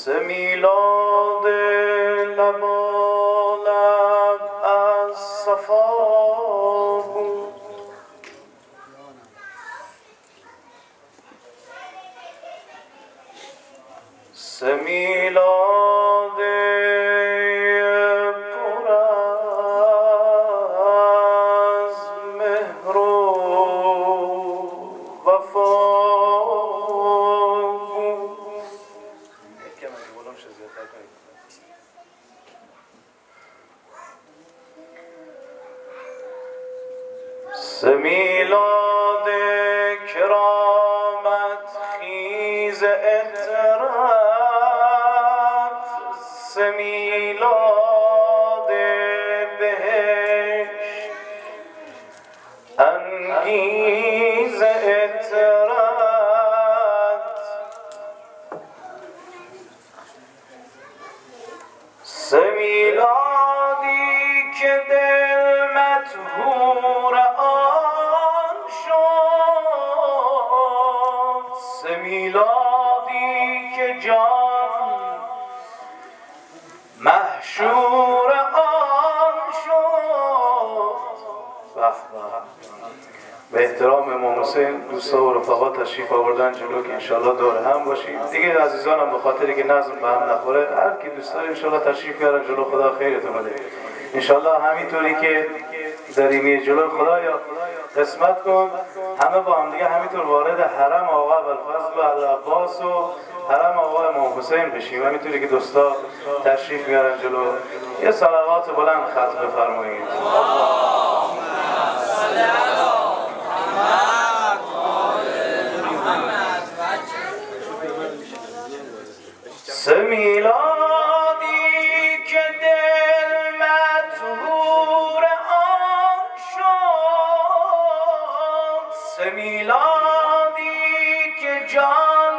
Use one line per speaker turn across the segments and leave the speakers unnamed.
میلاد لبالب از صفا بود، سه میلاد پر از مهر و وفا. سه میلاد کرامت خیز اطرت، سه میلاد بهشت انگیز اطرت، سه میلادی که دل مطهور آن شد، سه میلادی که جان محشور آن شد. به احترام امام حسین دوستا و رفقا تشریف آوردن جلو که انشالله دور هم باشیم دیگه. عزیزانم به خاطری که نظم به هم نخوره هر کی دوست داره انشالله تشریف بیارن جلو. خدا خیرتون بده انشالله. همینطوری که داریم جلو خدایا قسمت کن همه با هم دیگه همینطور وارد حرم آقا ابوالفضل و عباس و حرم آقا امام حسین بشیم. همینطوری که دوستا تشریف میارن جلو یه صلوات بلند ختم بفرمایید. سه میلادی که دل مطهور آن شد، سه میلادی که جان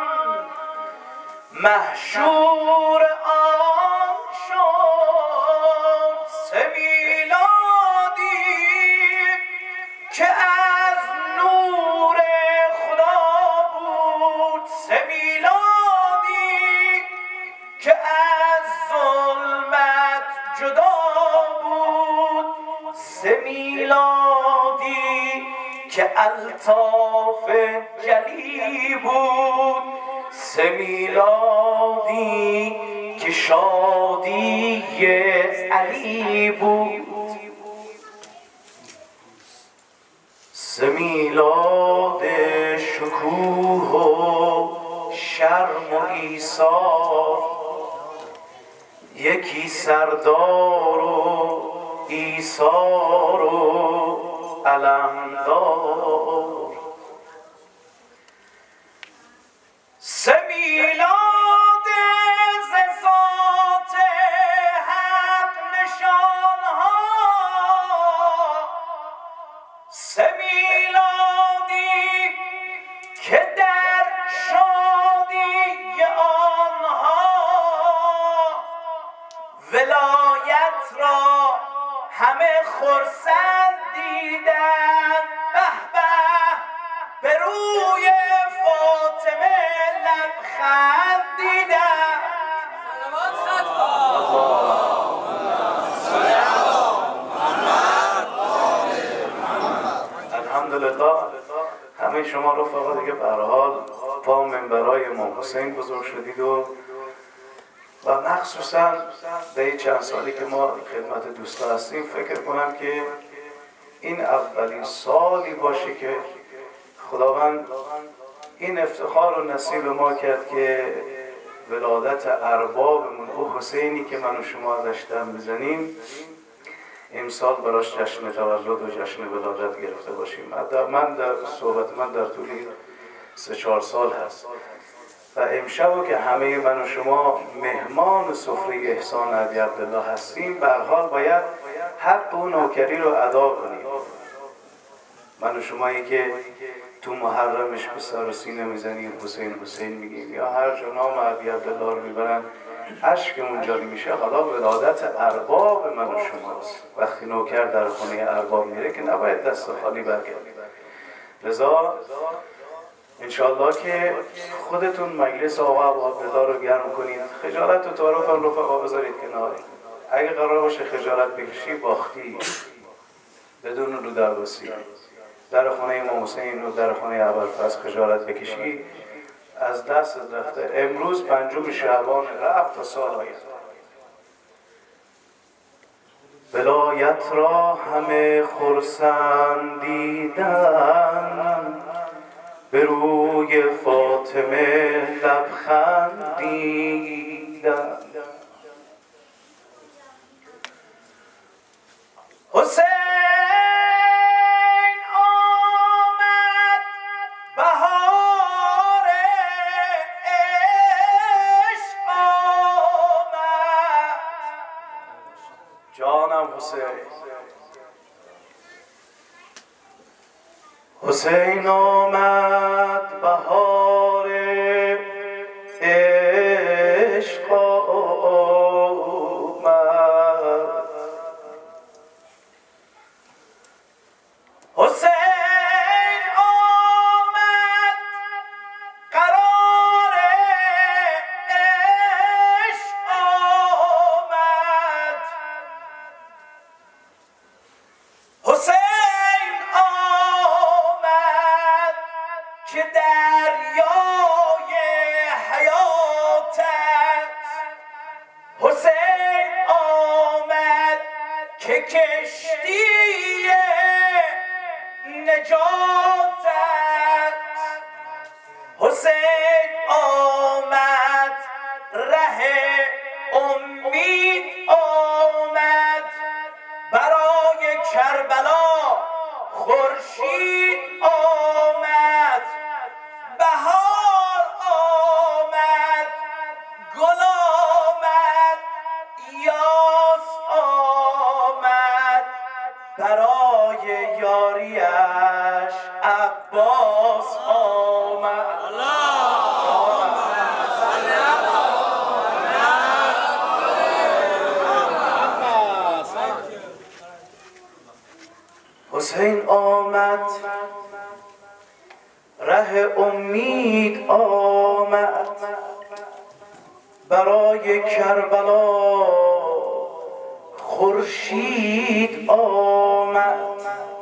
محشور آن شد، سه میلادی که از نور خدا بود، سه میلادی که از ظلمت جدا بود، سه میلادی که الطاف جلی بود، سه میلادی که شادی علی بود، سه میلاد شکوه و شرم و ایثار، یکی سردار و ایثار و علمدار، سه میلاد ز ذات حق نشانها، سه میلادی که در شادی آنها ولایت را همه خرسند دیدند. به به به روی فاطمه لبخند دیدند. الحمدلله همه شما رفقا دیگه به هر حال پا منبرای امام حسین بزرگ شدید و مخصوصا به چند سالی که ما خدمت دوستا هستیم فکر کنم که این اولین سالی باشه که خداوند این افتخار و نصیب ما کرد که ولادت اربابمون او حسینی که من و شما ازش دم بزنیم امسال براش جشن تولد و جشن ولادت گرفته باشیم. من در صحبت من در طول 3-4 سال هست و امشب که همه من و شما مهمان سفره احسان ابی عبدالله هستیم به هر حال باید حق و نوکری رو ادا کنیم. من و شمایی که تو محرمش به سر و سینه میزنیم حسین حسین میگیم یا هر جا نام ابی عبدالله رو میبرن اشکمون جاری میشه. حالا ولادت ارباب من و شماست. وقتی نوکر در خونه ارباب میره که نباید دست خالی برگردیم. لذا انشالله که خودتون مجلس آقا عبدالله رو گرم کنید. خجالت و تعارف هم رفقا بذارید کنار. اگه قرار باشه خجالت بکشی باختی، بدون رو در بسی. در خانه امام حسین و در خانه ابوالفضل خجالت بکشی از دست رفته. امروز 5 شعبان رفت تا سال آید. ولایت را همه خرسندیدن، به روی فاطمه لبخندیدن. حسین آمد بهار عشق آمد. جانم حسین آمد بهار عشق آمد. حسین آمد قرار عشق آمد. حسین آمد که دریای حیات است. حسین آمد که کشتی نجات است. حسین آمد ره امید آمد. برای کربلا خورشید آمد. بهار آمد، گل آمد، یاس آمد. برای یاریش عباس آمد. حسین آمد ره امید آمد. برای کربلا خورشید آمد.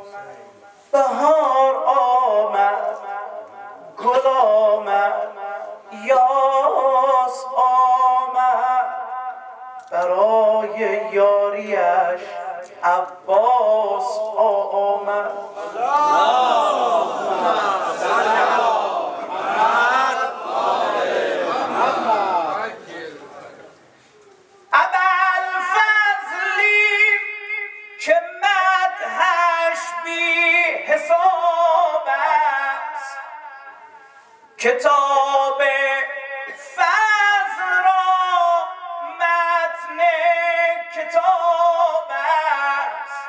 بهار آمد، گل آمد، یاس آمد. برای یاریش عباس آمد. ابوالفضلی که مدحش بی حساب است. کتاب فضل را متن کتاب است.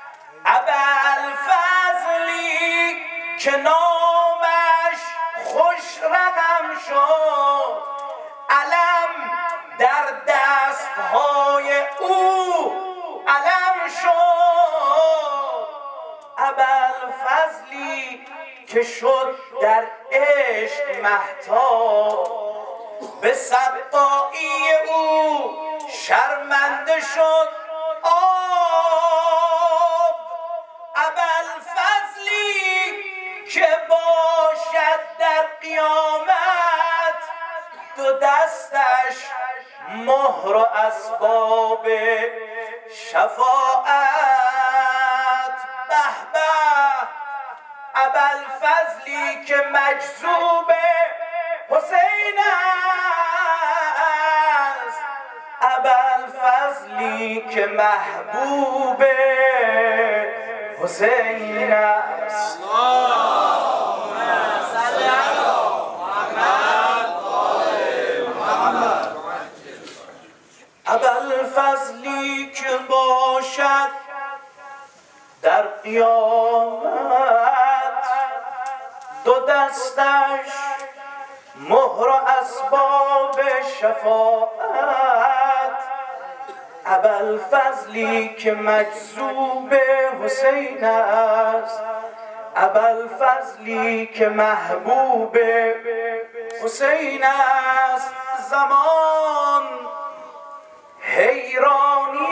ابوالفضلی که نامش خوش رقم شد. علم در دستهای او علم شد. ابوالفضلی که شد در عشق مهتاب. به سقایی او شرمنده شد آب. ابوالفضلی که باشد در قیامت. دو دستش مهر و اسباب شفاعت. به به ابوالفضلی که مجذوب حسین است. ابوالفضلی که محبوب حسین است. ابوالفضلی که باشد در قیامت. دو دستش مهر و اسباب شفاعت. ابوالفضلی که مجذوب حسین است. ابوالفضلی که محبوب حسین است زمان، حیرانی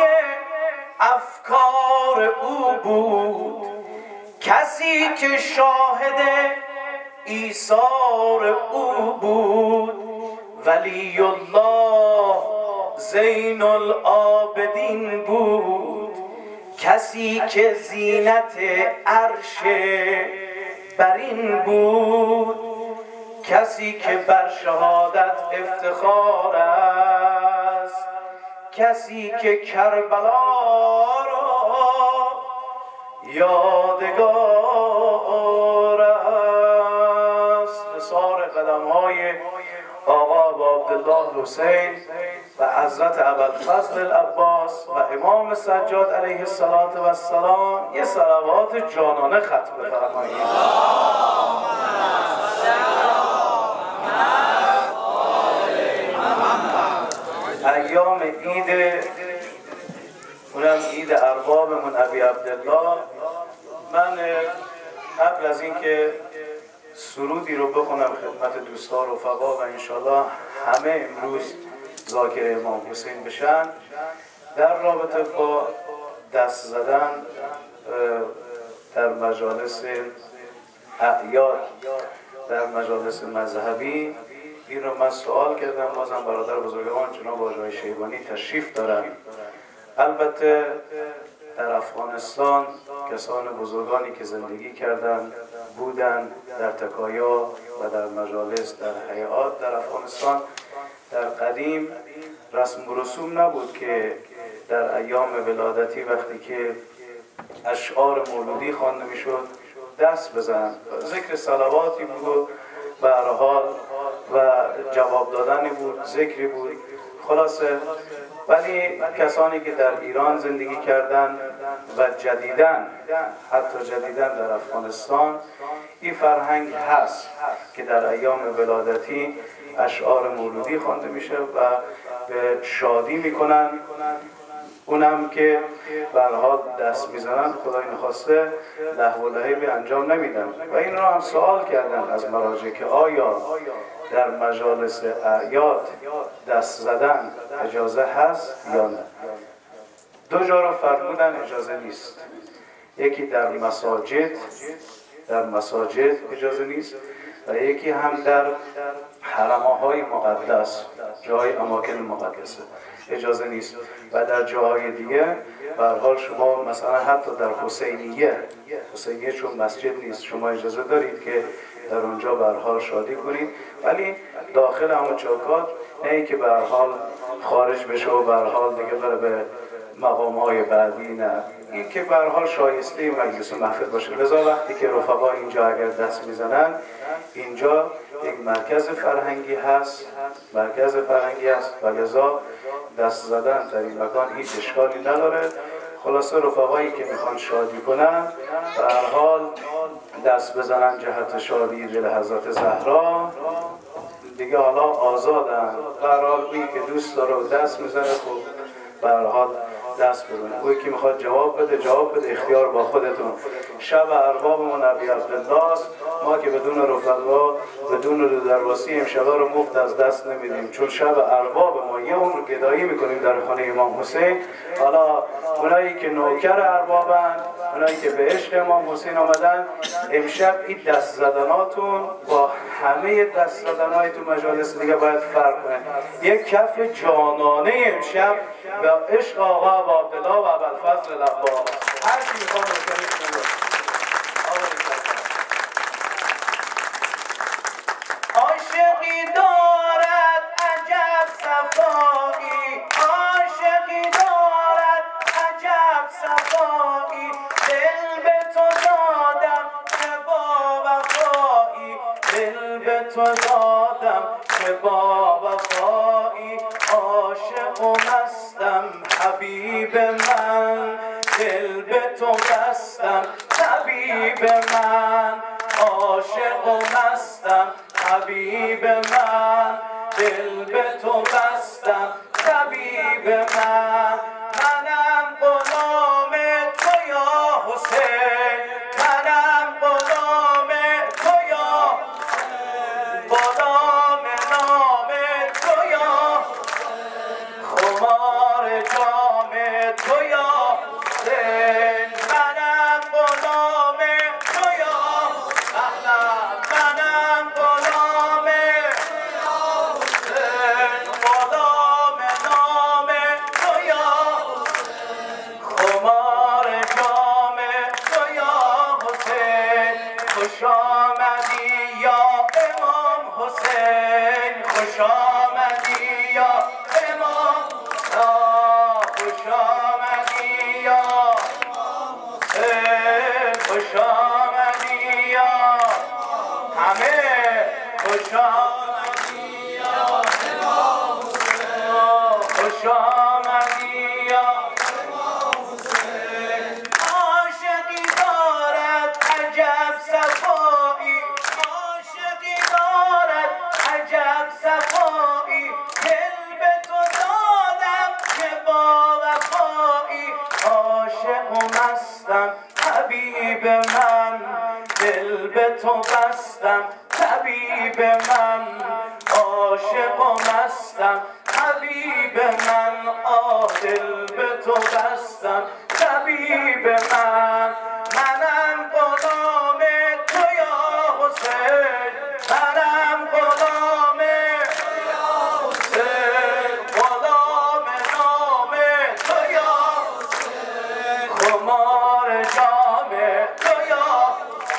افکار او بود. کسی که شاهد ایثار او بود، ولی الله زین العابدین بود. کسی که زینت عرش برین بود، کسی که بر شهادت افتخار است، کسی که کربلا را یادگار است. نثار قدم‌های آقا ابا عبدالله حسین و حضرت ابوالفضل العباس و امام سجاد علیه السلام یه صلوات جانانه ختم بفرمایید. ایام عید، اونم عید اربابمون ابی عبدالله، من قبل از اینکه سرودی رو بخونم خدمت دوستان و رفقا و انشالله همه امروز ذاکر امام حسین بشن، در رابطه با دست زدن در مجالس اعیاد، در مجالس مذهبی، این رو من سوال کردم. بازم برادر بزرگوار جناب آقای شیبانی تشریف دارن. البته در افغانستان کسان بزرگانی که زندگی کردند بودند در تکایا و در مجالس، در هیئات در افغانستان. در قدیم رسم و رسوم نبود که در ایام ولادتی وقتی که اشعار مولودی خوانده میشد دست بزن، ذکر صلواتی بود به هر حال و جواب دادنی بود، ذکری بود، خلاصه. ولی کسانی که در ایران زندگی کردند و جدیداً، حتی جدیداً در افغانستان، این فرهنگ هست که در ایام ولادتی اشعار مولودی خوانده میشه و به شادی میکنن. اونم که به هر حال دست میزنن خدای نخواسته لهو و لعبی انجام نمیدن. و این رو هم سوال کردن از مراجع که آیا در مجالس اعیاد دست زدن اجازه هست یا نه. دو جا رو فرمودن اجازه نیست. یکی در مساجد اجازه نیست و یکی هم در حرم‌های مقدس، جای اماکن مقدسه اجازه نیست. و در جاهای دیگه به هر حال شما مثلا حتی در حسینیه چون مسجد نیست شما اجازه دارید که در اونجا به هر حال شادی کنید، ولی داخل همون چوکات نه که به هر حال خارج بشه و به هر حال دیگه بره به مقام‌های بعدی. نه، این که به هر حال شایسته مجلس و محفل باشه. لذا وقتی که رفقا اینجا اگر دست میزنن، اینجا یک مرکز فرهنگی هست و لذا دست زدن در این مکان هیچ اشکالی نداره. خلاصه رفقایی که میخوان شادی کنن به هر حال دست بزنن جهت شادی دل حضرت زهرا دیگه، حالا آزادن. به هر حال اویی که دوست داره دست میزنه، خب به هر حال دست بزنه. اویی که میخواد جواب بده، اختیار با خودتون. شب اربابمون ابی عبدالله است. ما که بدون رفقا بدون درواسی امشبا رو مفت از دست نمیدیم، چون شب ارباب ما یه عمر گدایی میکنیم در خانه امام حسین. حالا اونایی که نوکر اربابن، اونایی که به عشق امام حسین آمدن، امشب این دست زدناتون با همه دست زدنهای تو مجالس دیگه باید فرق کنه. یک کف جانانه امشب به عشق آقا ابا عبدالله و ابوالفضل العباس. هر کی میخواد بکنید عاشقی دارد عجب صفایی، عاشقی دارد عجب صفایی، دل به تو دادم که با وفایی، دل به تو دادم که با وفایی، عاشق و مستم حبیب من، دل به تو بستم طبیب من، عاشق و مستم حبیب من، دل به تو بستم طبیب من. منم غلام تو یا حسین، منم غلام خوش آمدی یا امام حسین. عاشقی دارد عجب صفایی، عاشقی دارد عجب صفایی، دل به تو دادم که با وفایی. عاشق و مستم حبیب من، دل به تو بستم طبیب من. عاشق و مستم حبیب من، دل به تو بستم طبیب من. منم غلام تو یا حسین، منم غلام تو یا حسین، غلام نام تو یا حسین، خمار جام تو یا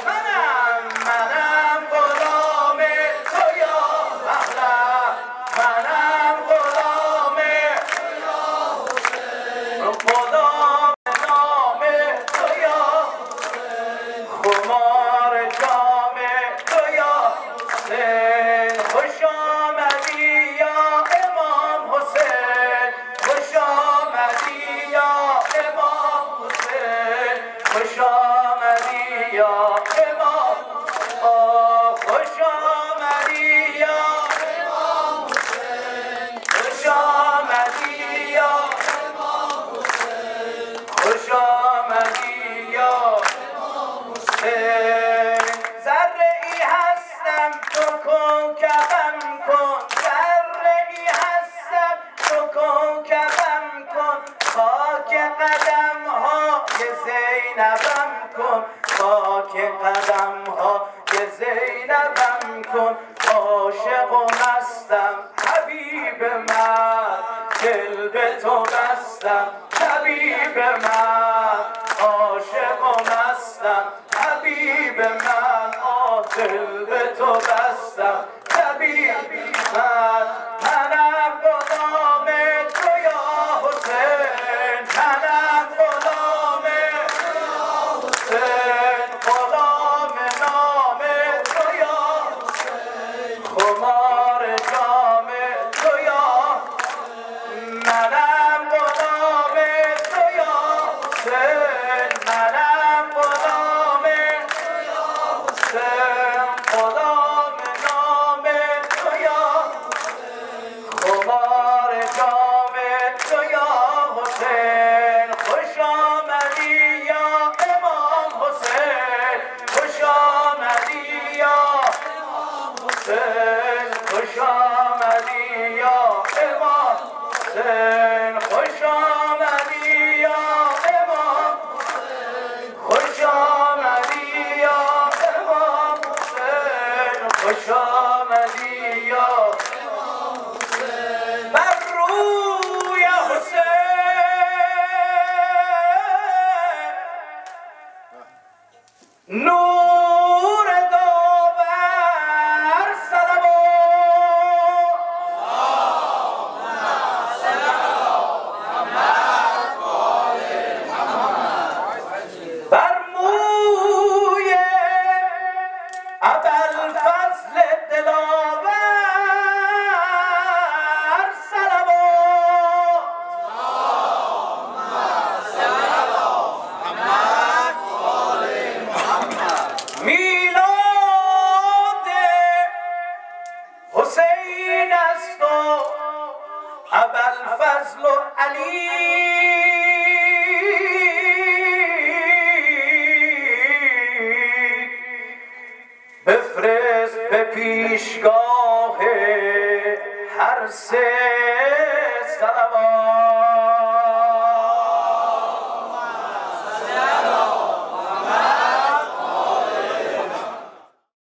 منم غلام تو یا احمد، منم غلام تو یا حسین، غلام نام تو یا حسین، خمار جام تو یا حسین. خوش آمدی یا امام حسین، خوش آمدی یا امام حسین، خوش آمدی یا امام، خوش آمدی یا امام حسین، خوش آمدی یا امام حسین، خوش آمدی یا امام حسین. ذره ای هستم تو کوکبم کن، ذره ای هستم تو کوکبم کن، خاک قدم های زینبم کن، خاک قدم های زینبم کن. عاشق و مستم حبیب من، دل به تو بستم طبیب من. عاشق و مستم حبیب من، دل به تو بستم طبیب من. منم غلام تو یا حسین، منم غلام تو یا حسین، غلام نام تو یا حسین، خمار جام تو یا منم غلام تو یا حسین، منم غلام تو یا حسین، غلام نام تو یا حسین، خمار جام تو یا حسین. خوش آمدی یا امام حسین، خوش آمدی یا امام حسین، خوش آمدی یا امام حسین، خوش آمدی یا امام حسین، خوش آمدی یا امام حسین، خوش آمدی یا امام حسین. بر روی حسین نور داور بر موی ابوالفضل دلاور میلاد حسین است و ابوالفضل و علی بفرست به پیشگاه هر سه صلوات.